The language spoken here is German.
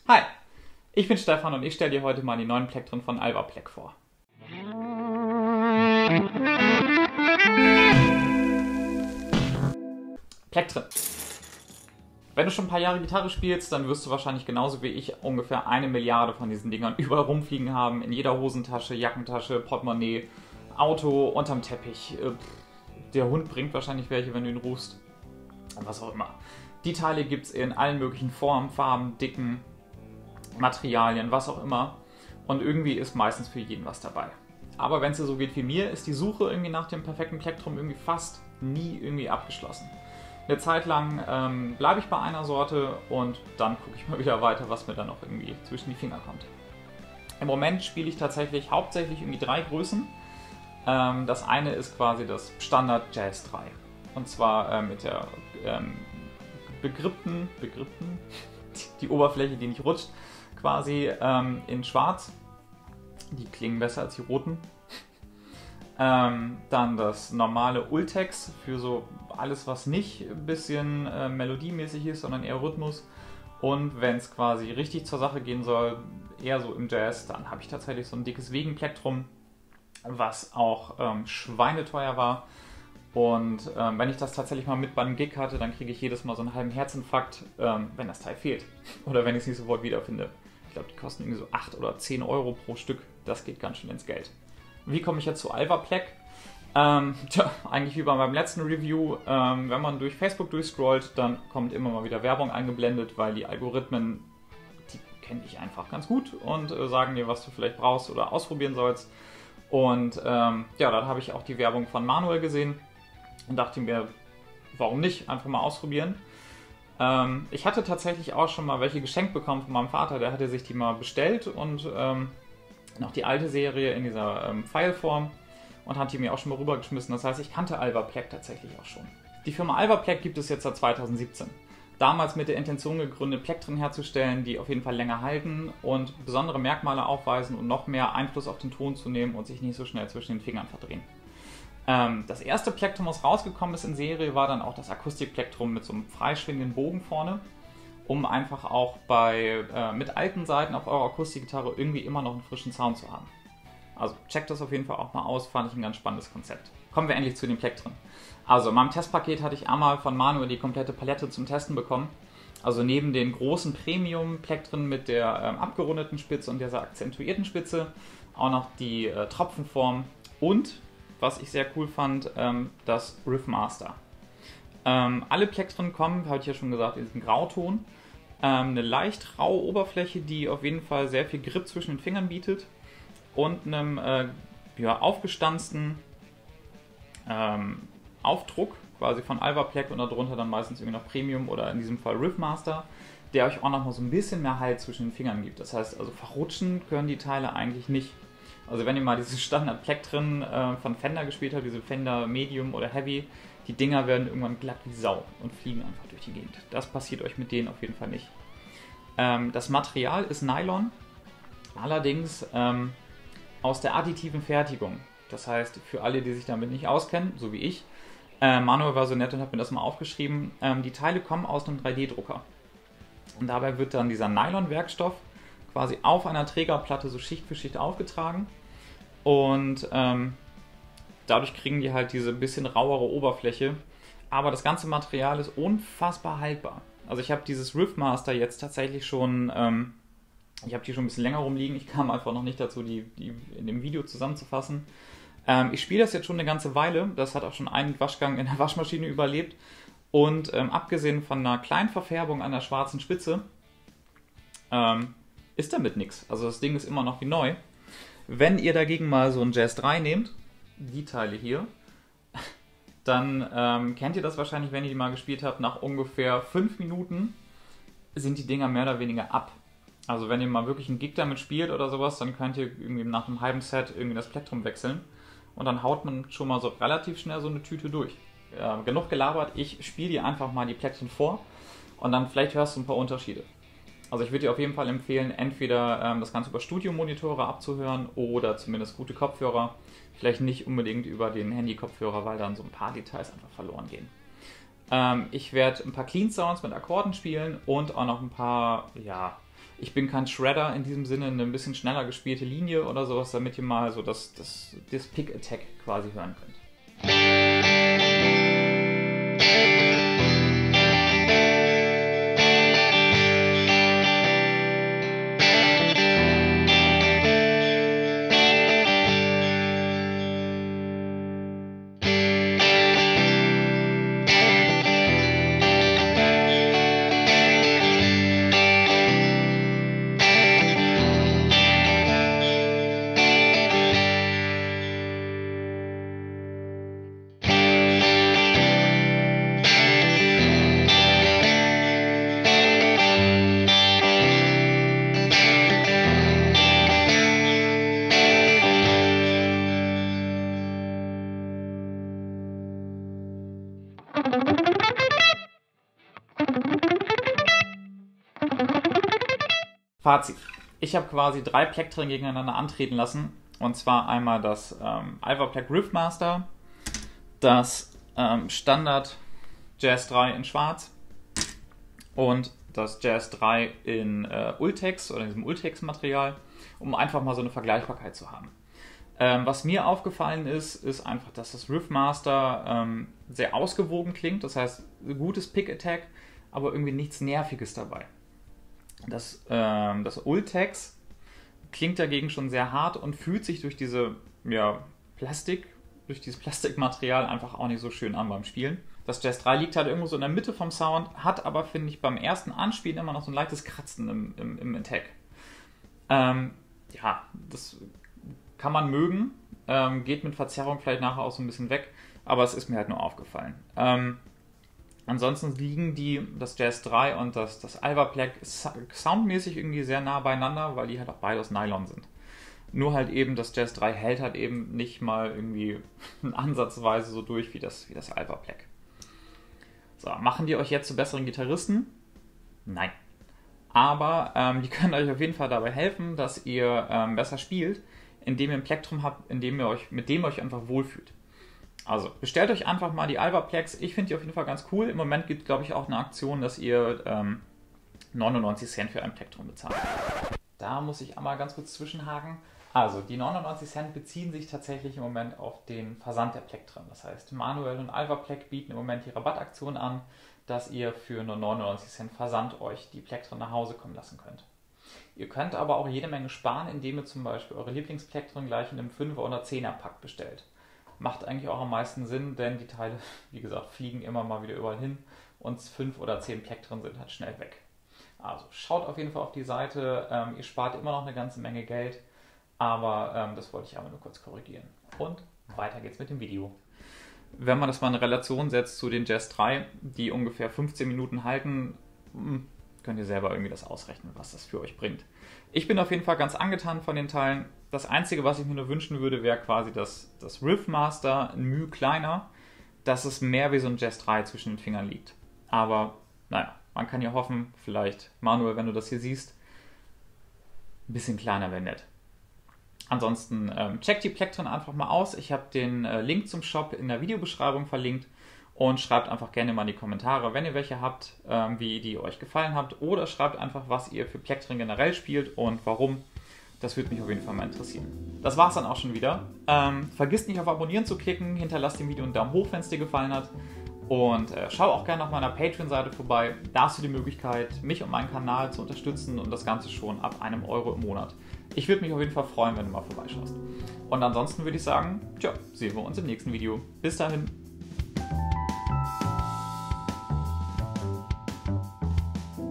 Hi, ich bin Stefan und ich stelle dir heute mal die neuen Plektren von Alvaplek vor. Plektren. Wenn du schon ein paar Jahre Gitarre spielst, dann wirst du wahrscheinlich genauso wie ich ungefähr 1 Milliarde von diesen Dingern überall rumfliegen haben. In jeder Hosentasche, Jackentasche, Portemonnaie, Auto, unterm Teppich. Der Hund bringt wahrscheinlich welche, wenn du ihn rufst. Was auch immer. Die Teile gibt es in allen möglichen Formen, Farben, Dicken, Materialien, was auch immer. Und irgendwie ist meistens für jeden was dabei. Aber wenn es dir so geht wie mir, ist die Suche irgendwie nach dem perfekten Plektrum irgendwie fast nie irgendwie abgeschlossen. Eine Zeit lang bleibe ich bei einer Sorte und dann gucke ich mal wieder weiter, was mir dann noch irgendwie zwischen die Finger kommt. Im Moment spiele ich tatsächlich hauptsächlich irgendwie 3 Größen. Das eine ist quasi das Standard Jazz 3. Und zwar mit der begrippten, die Oberfläche, die nicht rutscht, quasi in schwarz. Die klingen besser als die roten. Dann das normale Ultex für so alles, was nicht ein bisschen melodiemäßig ist, sondern eher Rhythmus. Und wenn es quasi richtig zur Sache gehen soll, eher so im Jazz, dann habe ich tatsächlich so ein dickes Wegenplektrum, was auch schweineteuer war. Und wenn ich das tatsächlich mal mit bei einem Gig hatte, dann kriege ich jedes Mal so einen halben Herzinfarkt, wenn das Teil fehlt. Oder wenn ich es nicht sofort wiederfinde. Ich glaube, die kosten irgendwie so 8 oder 10 Euro pro Stück. Das geht ganz schön ins Geld. Wie komme ich jetzt zu Alvaplek? Eigentlich wie bei meinem letzten Review. Wenn man durch Facebook durchscrollt, dann kommt immer mal wieder Werbung eingeblendet, weil die Algorithmen, die kenne ich einfach ganz gut und sagen dir, was du vielleicht brauchst oder ausprobieren sollst. Und ja, dann habe ich auch die Werbung von Manuel gesehen und dachte mir, warum nicht? Einfach mal ausprobieren. Ich hatte tatsächlich auch schon mal welche geschenkt bekommen von meinem Vater, der hatte sich die mal bestellt und noch die alte Serie in dieser Fileform und hat die mir auch schon mal rübergeschmissen. Das heißt, ich kannte Alvaplek tatsächlich auch schon. Die Firma Alvaplek gibt es jetzt seit 2017. Damals mit der Intention gegründet, Plektren herzustellen, die auf jeden Fall länger halten und besondere Merkmale aufweisen und noch mehr Einfluss auf den Ton zu nehmen und sich nicht so schnell zwischen den Fingern verdrehen. Das erste Plektrum, was rausgekommen ist in Serie, war dann auch das Akustikplektrum mit so einem freischwingenden Bogen vorne, um einfach auch mit alten Seiten auf eurer Akustikgitarre irgendwie immer noch einen frischen Sound zu haben. Also checkt das auf jeden Fall auch mal aus, fand ich ein ganz spannendes Konzept. Kommen wir endlich zu den Plektren. Also in meinem Testpaket hatte ich einmal von Manuel die komplette Palette zum Testen bekommen. Also neben den großen Premium-Plektren mit der abgerundeten Spitze und dieser akzentuierten Spitze auch noch die Tropfenform und, was ich sehr cool fand, das Riffmaster. Alle Plektren kommen, habe ich ja schon gesagt, in diesem Grauton. Eine leicht raue Oberfläche, die auf jeden Fall sehr viel Grip zwischen den Fingern bietet. Und einem aufgestanzten Aufdruck quasi von Alvaplek und darunter dann meistens irgendwie noch Premium oder in diesem Fall Riffmaster, der euch auch nochmal so ein bisschen mehr Halt zwischen den Fingern gibt. Das heißt, also verrutschen können die Teile eigentlich nicht. Also wenn ihr mal dieses Standard-Plektren von Fender gespielt habt, diese Fender Medium oder Heavy, die Dinger werden irgendwann glatt wie Sau und fliegen einfach durch die Gegend. Das passiert euch mit denen auf jeden Fall nicht. Das Material ist Nylon, allerdings aus der additiven Fertigung. Das heißt, für alle, die sich damit nicht auskennen, so wie ich, Manuel war so nett und hat mir das mal aufgeschrieben, die Teile kommen aus einem 3D-Drucker. Und dabei wird dann dieser Nylon-Werkstoff quasi auf einer Trägerplatte so Schicht für Schicht aufgetragen. Und dadurch kriegen die halt diese bisschen rauere Oberfläche. Aber das ganze Material ist unfassbar haltbar. Also ich habe dieses Riffmaster jetzt tatsächlich schon... ich habe die schon ein bisschen länger rumliegen. Ich kam einfach noch nicht dazu, die in dem Video zusammenzufassen. Ich spiele das jetzt schon eine ganze Weile. Das hat auch schon einen Waschgang in der Waschmaschine überlebt. Und abgesehen von einer kleinen Verfärbung an der schwarzen Spitze ist damit nichts. Also das Ding ist immer noch wie neu. Wenn ihr dagegen mal so ein Jazz 3 nehmt, die Teile hier, dann kennt ihr das wahrscheinlich, wenn ihr die mal gespielt habt. Nach ungefähr 5 Minuten sind die Dinger mehr oder weniger ab. Also wenn ihr mal wirklich einen Gig damit spielt oder sowas, dann könnt ihr irgendwie nach einem halben Set irgendwie das Plektrum wechseln. Und dann haut man schon mal so relativ schnell so eine Tüte durch. Genug gelabert, ich spiele dir einfach mal die Plektren vor und dann vielleicht hörst du ein paar Unterschiede. Also ich würde dir auf jeden Fall empfehlen, entweder das Ganze über Studiomonitore abzuhören oder zumindest gute Kopfhörer. Vielleicht nicht unbedingt über den Handy-Kopfhörer, weil dann so ein paar Details einfach verloren gehen. Ich werde ein paar Clean Sounds mit Akkorden spielen und auch noch ein paar, ja, Ich bin kein Shredder in diesem Sinne, eine ein bisschen schneller gespielte Linie oder sowas, damit ihr mal so das Pick Attack quasi hören könnt. Fazit. Ich habe quasi 3 Plektren gegeneinander antreten lassen. Und zwar einmal das Alpha-Plek Riffmaster, das Standard Jazz 3 in Schwarz und das Jazz 3 in Ultex oder in diesem Ultex-Material, um einfach mal so eine Vergleichbarkeit zu haben. Was mir aufgefallen ist einfach, dass das Riffmaster sehr ausgewogen klingt. Das heißt, ein gutes Pick-Attack, aber irgendwie nichts Nerviges dabei. Das Ultex klingt dagegen schon sehr hart und fühlt sich durch dieses Plastikmaterial einfach auch nicht so schön an beim Spielen. Das Jazz 3 liegt halt irgendwo so in der Mitte vom Sound, hat aber, finde ich, beim ersten Anspielen immer noch so ein leichtes Kratzen im Attack. Das kann man mögen, geht mit Verzerrung vielleicht nachher auch so ein bisschen weg, aber es ist mir halt nur aufgefallen. Ansonsten liegen das Jazz 3 und das Alpha-Plek soundmäßig irgendwie sehr nah beieinander, weil die halt auch beide aus Nylon sind. Nur halt eben, das Jazz 3 hält halt eben nicht mal irgendwie ansatzweise so durch wie das Alpha-Plek. So, machen die euch jetzt zu besseren Gitarristen? Nein. Aber die können euch auf jeden Fall dabei helfen, dass ihr besser spielt, indem ihr ein Plektrum habt, mit dem ihr euch einfach wohlfühlt. Also, bestellt euch einfach mal die Alpha-Plex. Ich finde die auf jeden Fall ganz cool. Im Moment gibt es, glaube ich, auch eine Aktion, dass ihr 99 Cent für ein Plektrum bezahlt. Da muss ich einmal ganz kurz zwischenhaken. Also, die 99 Cent beziehen sich tatsächlich im Moment auf den Versand der Plektren. Das heißt, Manuel und Alpha-Plek bieten im Moment die Rabattaktion an, dass ihr für nur 99 Cent Versand euch die Plektren nach Hause kommen lassen könnt. Ihr könnt aber auch jede Menge sparen, indem ihr zum Beispiel eure Lieblingsplektren gleich in einem 5er oder 10er Pack bestellt. Macht eigentlich auch am meisten Sinn, denn die Teile, wie gesagt, fliegen immer mal wieder überall hin und 5 oder 10 Plektren sind halt schnell weg. Also schaut auf jeden Fall auf die Seite, ihr spart immer noch eine ganze Menge Geld, aber das wollte ich aber nur kurz korrigieren. Und weiter geht's mit dem Video. Wenn man das mal in Relation setzt zu den Jazz 3, die ungefähr 15 Minuten halten, könnt ihr selber irgendwie das ausrechnen, was das für euch bringt. Ich bin auf jeden Fall ganz angetan von den Teilen. Das Einzige, was ich mir nur wünschen würde, wäre quasi das Riffmaster ein Mühe kleiner, dass es mehr wie so ein Jazz 3 zwischen den Fingern liegt. Aber naja, man kann ja hoffen, vielleicht, Manuel, wenn du das hier siehst, ein bisschen kleiner wäre nett. Ansonsten checkt die Plektren einfach mal aus. Ich habe den Link zum Shop in der Videobeschreibung verlinkt. Und schreibt einfach gerne mal in die Kommentare, wenn ihr welche habt, wie die euch gefallen habt. Oder schreibt einfach, was ihr für Plektren generell spielt und warum. Das würde mich auf jeden Fall mal interessieren. Das war's dann auch schon wieder. Vergisst nicht auf Abonnieren zu klicken. Hinterlasst dem Video einen Daumen hoch, wenn es dir gefallen hat. Und schau auch gerne auf meiner Patreon-Seite vorbei. Da hast du die Möglichkeit, mich und meinen Kanal zu unterstützen und das Ganze schon ab einem Euro im Monat. Ich würde mich auf jeden Fall freuen, wenn du mal vorbeischaust. Und ansonsten würde ich sagen, tja, sehen wir uns im nächsten Video. Bis dahin.